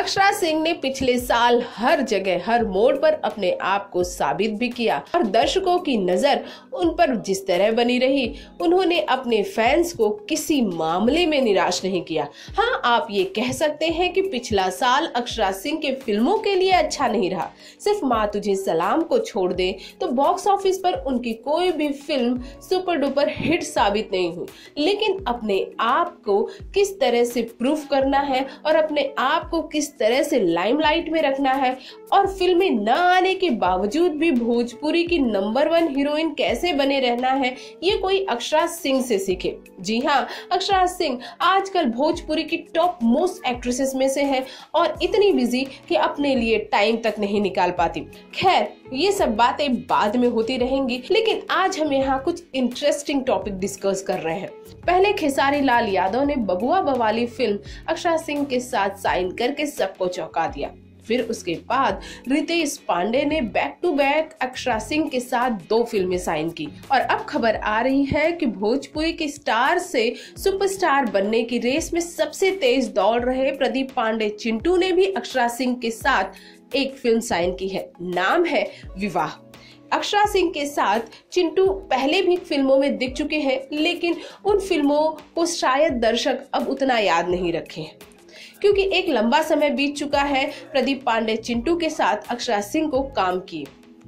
अक्षरा सिंह ने पिछले साल हर जगह हर मोड़ पर अपने आप को साबित भी किया और दर्शकों की नजर उन पर जिस तरह बनी रही, उन्होंने अपने फैंस को किसी मामले में निराश नहीं किया। हाँ, आप ये कह सकते हैं कि पिछला साल अक्षरा सिंह के फिल्मों के लिए अच्छा नहीं रहा। सिर्फ माँ तुझे सलाम को छोड़ दे तो बॉक्स ऑफिस पर उनकी कोई भी फिल्म सुपर डुपर हिट साबित नहीं हुई, लेकिन अपने आप को किस तरह से प्रूफ करना है और अपने आप को किस तरह से लाइमलाइट में रखना है और फिल्में न आने के बावजूद भी भोजपुरी की नंबर 1 हीरोइन कैसे बने रहना है, ये कोई अक्षरा सिंह से सीखे। जी हाँ, अक्षरा सिंह आजकल भोजपुरी की टॉप मोस्ट एक्ट्रेसेस में से है और इतनी बिजी कि अपने लिए टाइम तक नहीं निकाल पाती। खैर, ये सब बातें बाद में होती रहेंगी, लेकिन आज हम यहाँ कुछ इंटरेस्टिंग टॉपिक डिस्कस कर रहे हैं। पहले खेसारी लाल यादव ने बबुआ बवाली फिल्म अक्षरा सिंह के साथ साइन करके सबको चौंका दिया। फिर उसके बाद रितेश पांडे ने back to back Akshara Singh के साथ 2 फिल्में साइन की और अब खबर आ रही है कि भोजपुरी के स्टार से सुपरस्टार बनने की रेस में सबसे तेज दौड़ रहे प्रदीप पांडे चिंटू ने भी अक्षरा सिंह के साथ एक फिल्म साइन की है। नाम है विवाह। अक्षरा सिंह के साथ चिंटू पहले भी फिल्मों में दिख चुके हैं, लेकिन उन फिल्मों को शायद दर्शक अब उतना याद नहीं रखे हैं क्योंकि एक लंबा समय बीत चुका है प्रदीप पांडे चिंटू के साथ अक्षरा सिंह को काम किए।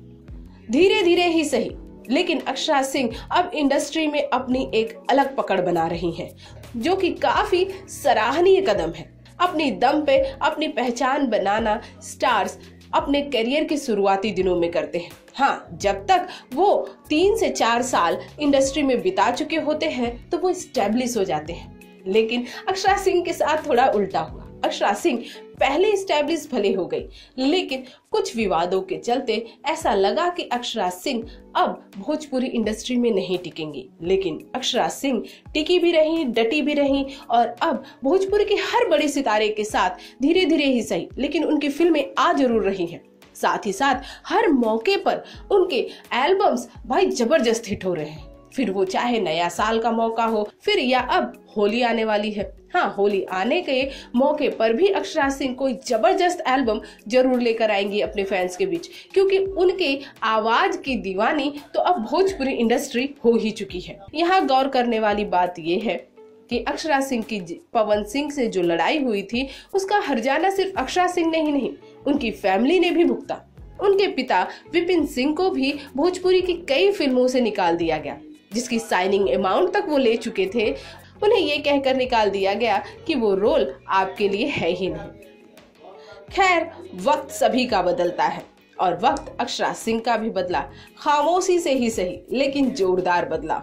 धीरे धीरे ही सही, लेकिन अक्षरा सिंह अब इंडस्ट्री में अपनी एक अलग पकड़ बना रही हैं, जो कि काफी सराहनीय कदम है। अपनी दम पे अपनी पहचान बनाना स्टार्स अपने करियर के शुरुआती दिनों में करते हैं। हाँ, जब तक वो 3 से 4 साल इंडस्ट्री में बिता चुके होते हैं तो वो स्टेब्लिश हो जाते हैं, लेकिन अक्षरा सिंह के साथ थोड़ा उल्टा हुआ। अक्षरा सिंह पहले स्टैब्लिश भले हो गई, लेकिन कुछ विवादों के चलते ऐसा लगा कि अक्षरा सिंह अब भोजपुरी इंडस्ट्री में नहीं टिकेंगी, लेकिन अक्षरा सिंह टिकी भी रही, डटी भी रही और अब भोजपुरी के हर बड़े सितारे के साथ धीरे धीरे ही सही, लेकिन उनकी फिल्में आ जरूर रही हैं। साथ ही साथ हर मौके पर उनके एल्बम्स भाई जबरदस्त हिट हो रहे हैं, फिर वो चाहे नया साल का मौका हो फिर या अब होली आने वाली है। हाँ, होली आने के मौके पर भी अक्षरा सिंह कोई जबरदस्त एल्बम जरूर लेकर आएंगी अपने फैंस के बीच, क्योंकि उनके आवाज की दीवानी तो अब भोजपुरी इंडस्ट्री हो ही चुकी है। यहाँ गौर करने वाली बात ये है कि अक्षरा सिंह की पवन सिंह से जो लड़ाई हुई थी उसका हर्जाना सिर्फ अक्षरा सिंह ने ही नहीं, उनकी फैमिली ने भी भुगता। उनके पिता विपिन सिंह को भी भोजपुरी की कई फिल्मों से निकाल दिया गया, जिसकी साइनिंग अमाउंट तक वो ले चुके थे। उन्हें ये कहकर निकाल दिया गया कि वो रोल आपके लिए है ही नहीं। खैर, वक्त सभी का बदलता है और वक्त अक्षरा सिंह का भी बदला, खामोशी से ही सही लेकिन जोरदार बदला।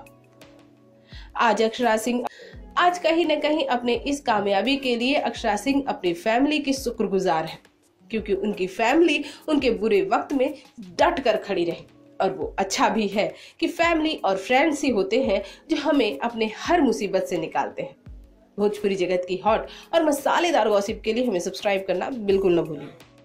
आज अक्षरा सिंह आज कहीं न कहीं अपने इस कामयाबी के लिए अक्षरा सिंह अपनी फैमिली की शुक्रगुजार है, क्योंकि उनकी फैमिली उनके बुरे वक्त में डट कर खड़ी रही। और वो अच्छा भी है कि फैमिली और फ्रेंड्स ही होते हैं जो हमें अपने हर मुसीबत से निकालते हैं। भोजपुरी जगत की हॉट और मसालेदार गॉसिप के लिए हमें सब्सक्राइब करना बिल्कुल न भूलिए।